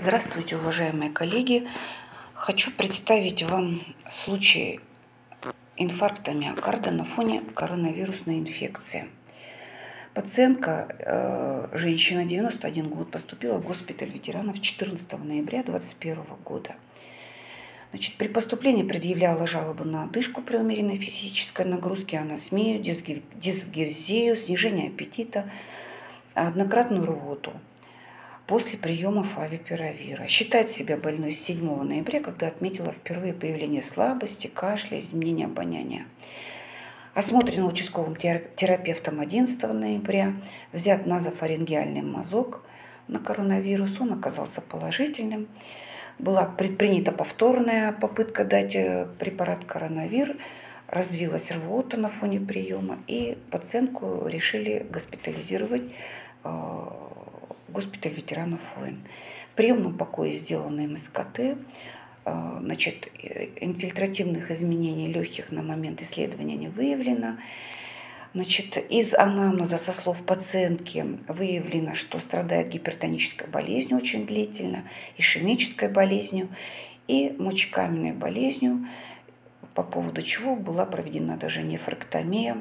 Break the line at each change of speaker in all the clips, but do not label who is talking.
Здравствуйте, уважаемые коллеги! Хочу представить вам случай инфаркта миокарда на фоне коронавирусной инфекции. Пациентка, женщина, 91 год, поступила в госпиталь ветеранов 14 ноября 2021 года. При поступлении предъявляла жалобы на одышку при умеренной физической нагрузке, анасмию, дисгевзию, снижение аппетита, однократную рвоту после приема фавипиравира. Считает себя больной с 7 ноября, когда отметила впервые появление слабости, кашля, изменения обоняния. Осмотрена участковым терапевтом 11 ноября, взят назофарингеальный мазок на коронавирус, он оказался положительным. Была предпринята повторная попытка дать препарат коронавир, развилась рвота на фоне приема, и пациентку решили госпитализировать в госпиталь ветеранов войн. В приемном покое сделано МСКТ, инфильтративных изменений легких на момент исследования не выявлено. Из анамнеза со слов пациентки выявлено, что страдает гипертонической болезнью очень длительно, ишемической болезнью и мочекаменной болезнью, по поводу чего была проведена даже нефректомия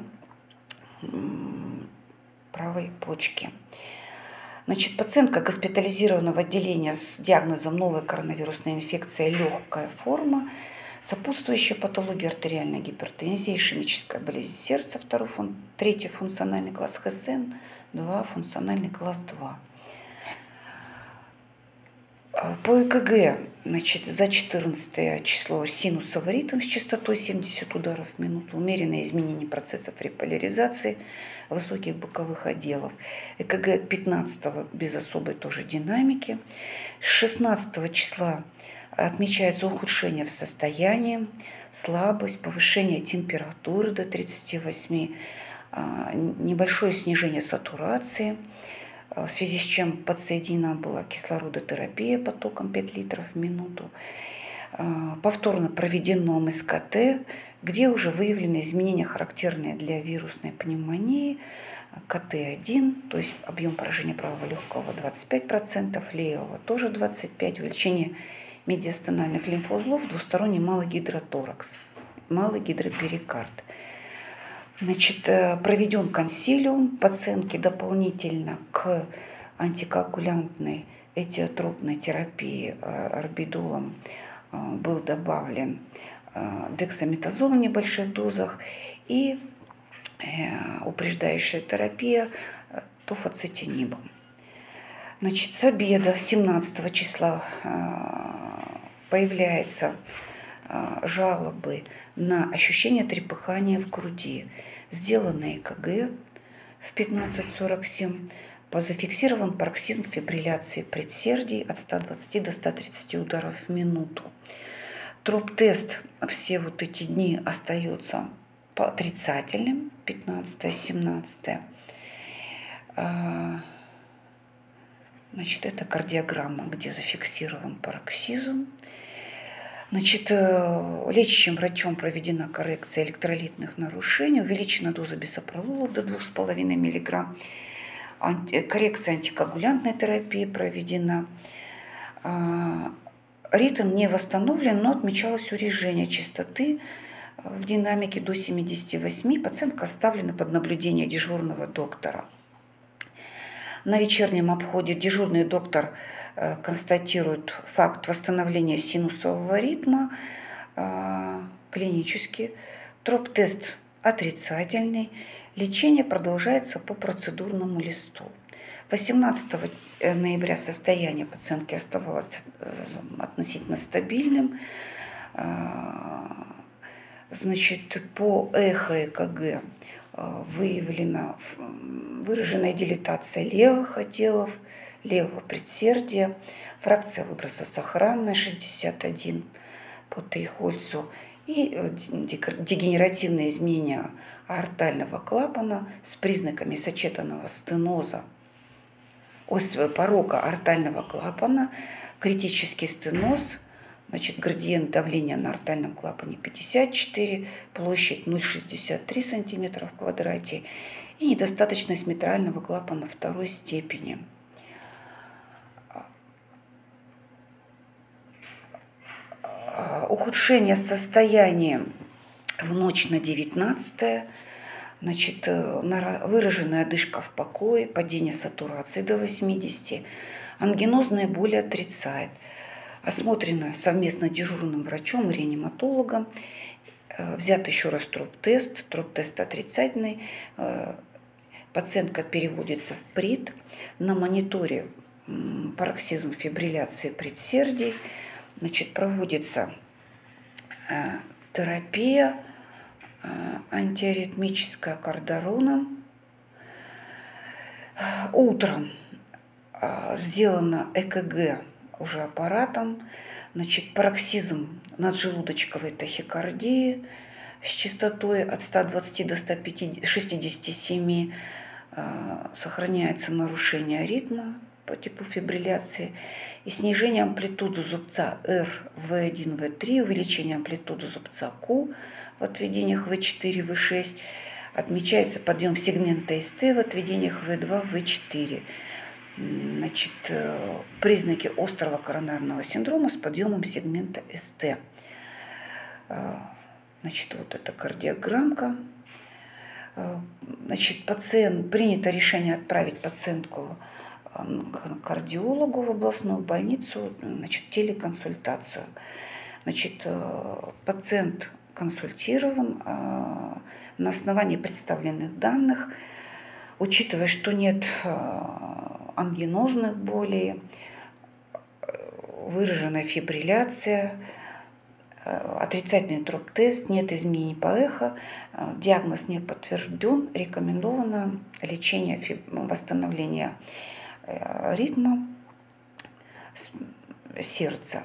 правой почки. Пациентка госпитализирована в отделение с диагнозом новая коронавирусная инфекция, легкая форма, сопутствующая патология артериальной гипертензии, ишемическая болезнь сердца, 3 функциональный класс ХСН, 2 функциональный класс 2. По ЭКГ, за 14 число синусовый ритм с частотой 70 ударов в минуту, умеренное изменение процессов реполяризации высоких боковых отделов. ЭКГ 15 без особой тоже динамики. С 16 числа отмечается ухудшение в состоянии, слабость, повышение температуры до 38, небольшое снижение сатурации, в связи с чем подсоединена была кислородотерапия потоком 5 литров в минуту. Повторно проведено МСКТ, где уже выявлены изменения, характерные для вирусной пневмонии, КТ-1, то есть объем поражения правого легкого 25%, левого тоже 25%, увеличение медиастенальных лимфоузлов, двусторонний малый гидроторакс, малый гидроперикард. Проведен консилиум, пациентке дополнительно к антикоагулянтной этиотропной терапии орбидолом был добавлен дексаметазол в небольших дозах и упреждающая терапия тофоцетинибом. С обеда 17 числа появляются жалобы на ощущение трепыхания в груди. Сделано ЭКГ в 15:47. Зафиксирован пароксизм фибрилляции предсердий от 120 до 130 ударов в минуту. Троп-тест все эти дни остается отрицательным, 15-17. Это кардиограмма, где зафиксирован пароксизм. Лечащим врачом проведена коррекция электролитных нарушений, увеличена доза бисопролола до 2,5 мг, коррекция антикоагулянтной терапии проведена. Ритм не восстановлен, но отмечалось урежение частоты в динамике до 78. Пациентка оставлена под наблюдение дежурного доктора. На вечернем обходе дежурный доктор констатирует факт восстановления синусового ритма клинически. Троп-тест отрицательный. Лечение продолжается по процедурному листу. 18 ноября состояние пациентки оставалось относительно стабильным. По эхо-ЭКГ выявлена выраженная дилатация левых отделов, левого предсердия, фракция выброса сохранная 61 по Тейхольцу и дегенеративные изменения аортального клапана с признаками сочетанного стеноза, порока аортального клапана, критический стеноз, градиент давления на аортальном клапане 54, площадь 0,63 см в квадрате и недостаточность митрального клапана второй степени. Ухудшение состояния в ночь на 19, значит, выраженная одышка в покое, падение сатурации до 80, ангинозные боли отрицает. Осмотрено совместно дежурным врачом и реаниматологом. Взят еще раз троп-тест отрицательный. Пациентка переводится в ПРИД. На мониторе пароксизм фибрилляции предсердий. Значит, проводится терапия антиаритмическая кардароном. Утром сделано ЭКГ уже аппаратом. Значит, пароксизм наджелудочковой тахикардии с частотой от 120 до 167. Сохраняется нарушение ритма по типу фибрилляции и снижение амплитуды зубца R, V1, V3, увеличение амплитуды зубца Q в отведениях V4, V6. Отмечается подъем сегмента СТ в отведениях V2, V4. Значит, признаки острого коронарного синдрома с подъемом сегмента СТ. Значит, вот эта кардиограммка. Значит, принято решение отправить пациентку к кардиологу в областную больницу, значит, телеконсультацию. Значит, пациент консультирован на основании представленных данных, учитывая, что нет ангинозных болей, выраженная фибрилляция, отрицательный троп-тест, нет изменений по эхо, диагноз не подтвержден, рекомендовано лечение восстановления ритма сердца.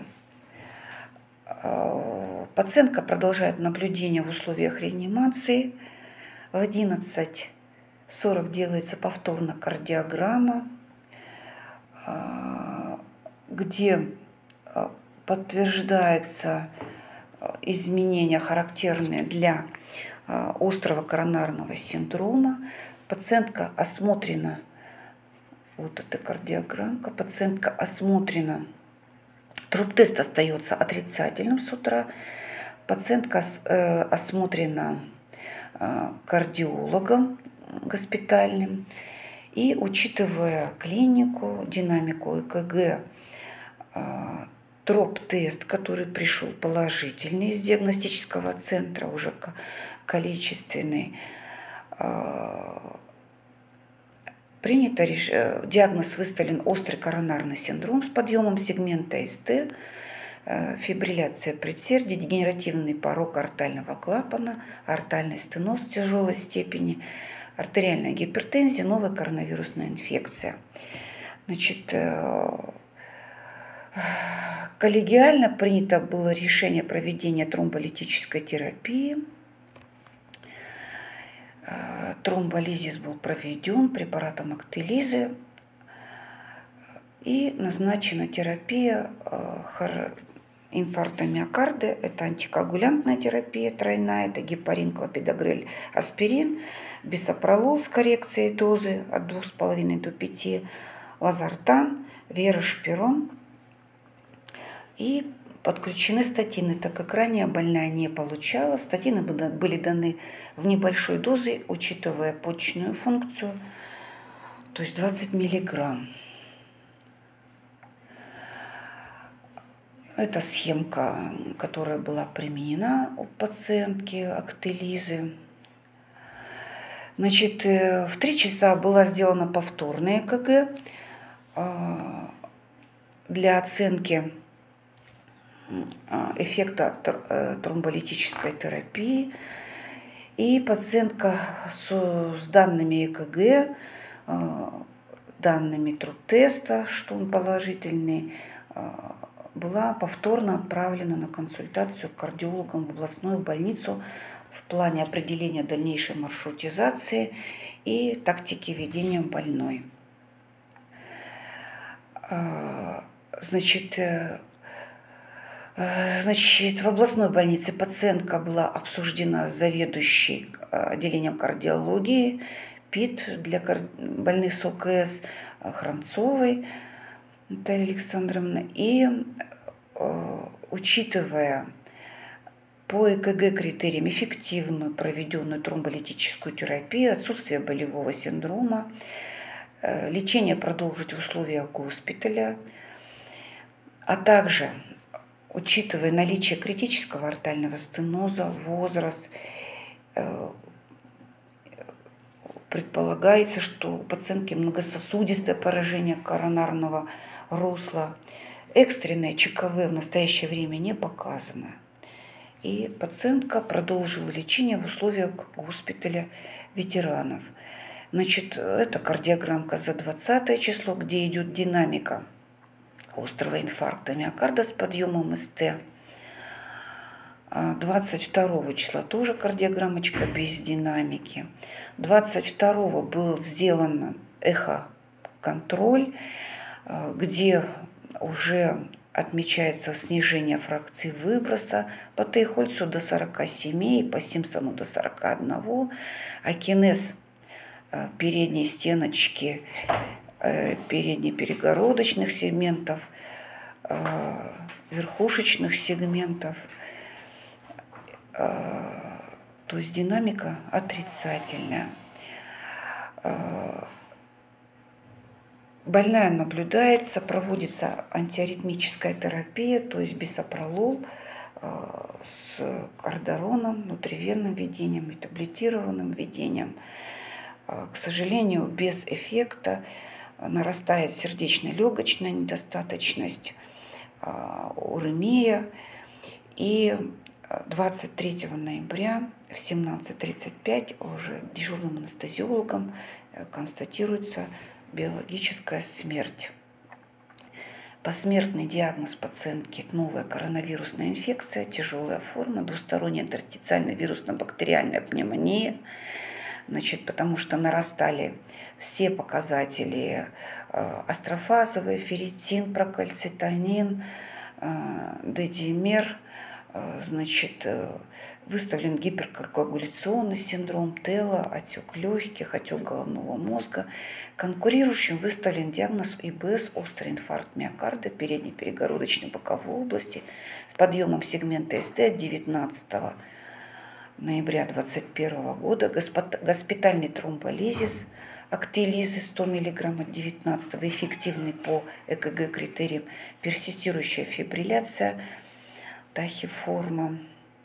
Пациентка продолжает наблюдение в условиях реанимации. В 11:40 делается повторно кардиограмма, где подтверждается изменения, характерные для острого коронарного синдрома. Пациентка осмотрена, вот эта кардиограммка, пациентка осмотрена, троп-тест остается отрицательным с утра, пациентка осмотрена кардиологом госпитальным, и, учитывая клинику, динамику ЭКГ, троп-тест, который пришел положительный из диагностического центра, уже количественный, принято диагноз выставлен острый коронарный синдром с подъемом сегмента СТ, фибрилляция предсердий, дегенеративный порог артального клапана, артальный стеноз тяжелой степени, артериальная гипертензия, новая коронавирусная инфекция. Значит, коллегиально принято было решение проведения тромболитической терапии. Тромболизис был проведен препаратом актелизы и назначена терапия инфаркта миокарда. Это антикоагулянтная терапия тройная, это гепарин, клопидогрель, аспирин, бисопролол с коррекцией дозы от 2,5 до 5, лазартан, верошпирон. И подключены статины, так как ранее больная не получала. Статины были даны в небольшой дозе, учитывая почечную функцию, то есть 20 миллиграмм. Это схемка, которая была применена у пациентки актелизы. Значит, в 3 часа была сделана повторная ЭКГ для оценки эффекта тромболитической терапии. И пациентка с данными ЭКГ, данными троп-теста, что он положительный, была повторно отправлена на консультацию к кардиологам в областную больницу в плане определения дальнейшей маршрутизации и тактики ведения больной. Значит, в областной больнице пациентка была обсуждена с заведующей отделением кардиологии ПИТ для больных с ОКС Храмцовой Натальей Александровной. И учитывая По ЭКГ критериям эффективную проведенную тромболитическую терапию, отсутствие болевого синдрома, лечение продолжить в условиях госпиталя, а также, учитывая наличие критического артального стеноза, возраст, предполагается, что у пациентки многососудистое поражение коронарного русла. Экстренное ЧКВ в настоящее время не показано. И пациентка продолжила лечение в условиях госпиталя ветеранов. Значит, это кардиограммка за 20 число, где идет динамика острого инфаркта миокарда с подъемом СТ. 22 числа тоже кардиограммочка без динамики. 22 был сделан эхоконтроль, где уже отмечается снижение фракции выброса по Тейхольцу до 47 и по Симпсону до 41, а кинез передней стеночки, переднеперегородочных сегментов, верхушечных сегментов, то есть динамика отрицательная. Больная наблюдается, проводится антиаритмическая терапия, то есть бисопролол с кардароном, внутривенным введением и таблетированным введением. К сожалению, без эффекта нарастает сердечно-легочная недостаточность, уремия. И 23 ноября в 17:35 уже дежурным анестезиологом констатируется биологическая смерть. Посмертный диагноз пациентки – новая коронавирусная инфекция, тяжелая форма, двусторонняя интерстициальная вирусно-бактериальная пневмония. Значит, потому что нарастали все показатели астрофазовые, ферритин, прокальцитонин, дедимер, значит, выставлен гиперкоагуляционный синдром ТЭЛа, отек легких, отек головного мозга. Конкурирующим выставлен диагноз ИБС, острый инфаркт миокарда передней перегородочной боковой области с подъемом сегмента СТ от 19 ноября 2021 года, госпитальный тромболизис, актилизы 100 мг от 19, эффективный по ЭКГ критериям, персистирующая фибрилляция, тахиформа,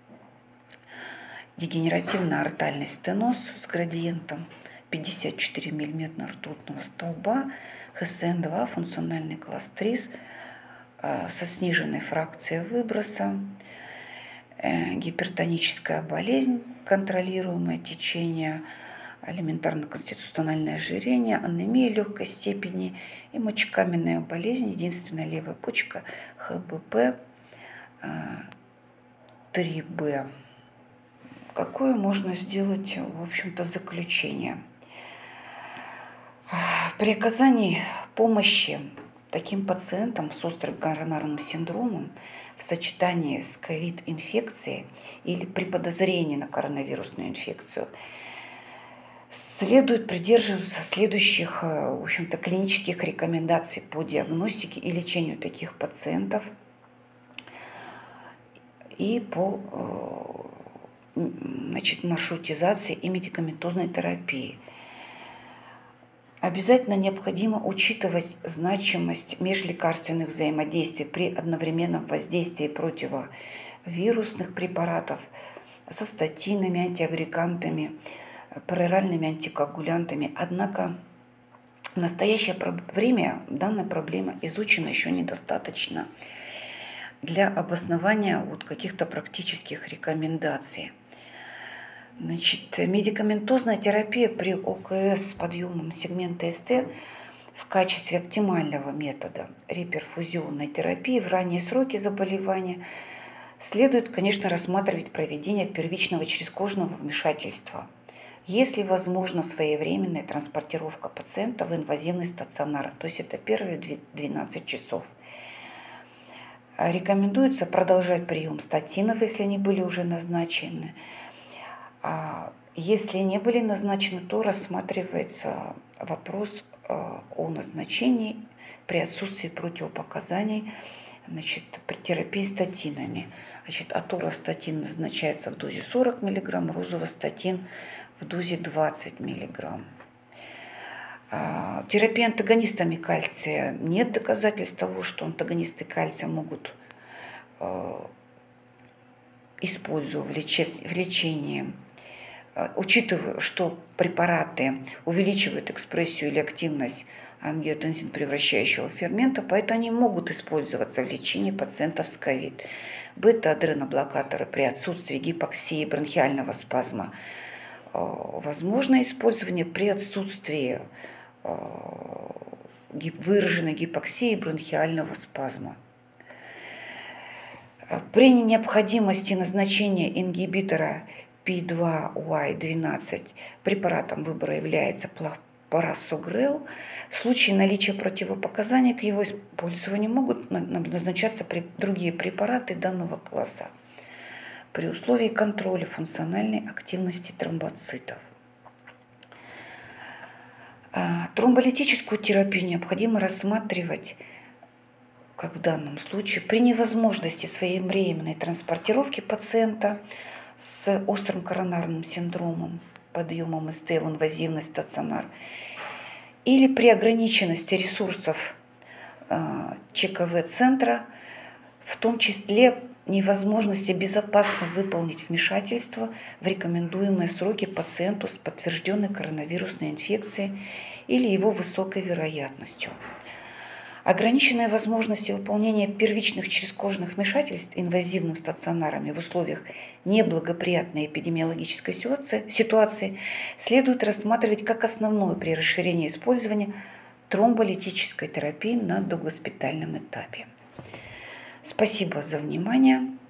дегенеративно-артальный стеноз с градиентом 54 мм ртутного столба, ХСН-2, функциональный класс ТРИС со сниженной фракцией выброса, гипертоническая болезнь, контролируемое течение, алиментарно-конституциональное ожирение, анемия легкой степени и мочекаменная болезнь, единственная левая почка, ХБП 3Б. Какое можно сделать, в общем-то, заключение? При оказании помощи таким пациентам с острым коронарным синдромом в сочетании с ковид-инфекцией или при подозрении на коронавирусную инфекцию следует придерживаться следующих, в общем-то, клинических рекомендаций по диагностике и лечению таких пациентов и по, значит, маршрутизации и медикаментозной терапии. Обязательно необходимо учитывать значимость межлекарственных взаимодействий при одновременном воздействии противовирусных препаратов со статинами, антиагрегантами, пероральными антикоагулянтами. Однако в настоящее время данная проблема изучена еще недостаточно для обоснования вот каких-то практических рекомендаций. Значит, медикаментозная терапия при ОКС с подъемом сегмента СТ в качестве оптимального метода реперфузионной терапии в ранние сроки заболевания следует, конечно, рассматривать проведение первичного черезкожного вмешательства, если возможно своевременная транспортировка пациента в инвазивный стационар, то есть это первые 12 часов. Рекомендуется продолжать прием статинов, если они были уже назначены. Если не были назначены, то рассматривается вопрос о назначении при отсутствии противопоказаний Значит, при терапии статинами. Значит, аторвастатин назначается в дозе 40 мг, розовостатин в дозе 20 мг. Терапия антагонистами кальция. Нет доказательств того, что антагонисты кальция могут использовать в лечении, учитывая, что препараты увеличивают экспрессию или активность ангиотензин превращающего фермента, поэтому они могут использоваться в лечении пациентов с ковид. Бета-адреноблокаторы при отсутствии гипоксии бронхиального спазма. Возможно использование при отсутствии выраженной гипоксии бронхиального спазма. При необходимости назначения ингибитора P2Y12 препаратом выбора является парасогрел. В случае наличия противопоказаний к его использованию могут назначаться другие препараты данного класса при условии контроля функциональной активности тромбоцитов. Тромболитическую терапию необходимо рассматривать, как в данном случае, при невозможности своевременной транспортировки пациента с острым коронарным синдромом, подъемом СТ в инвазивный стационар, или при ограниченности ресурсов ЧКВ-центра, в том числе невозможности безопасно выполнить вмешательство в рекомендуемые сроки пациенту с подтвержденной коронавирусной инфекцией или его высокой вероятностью. Ограниченные возможности выполнения первичных черезкожных вмешательств инвазивным стационарами в условиях неблагоприятной эпидемиологической ситуации следует рассматривать как основное при расширении использования тромболитической терапии на догоспитальном этапе. Спасибо за внимание.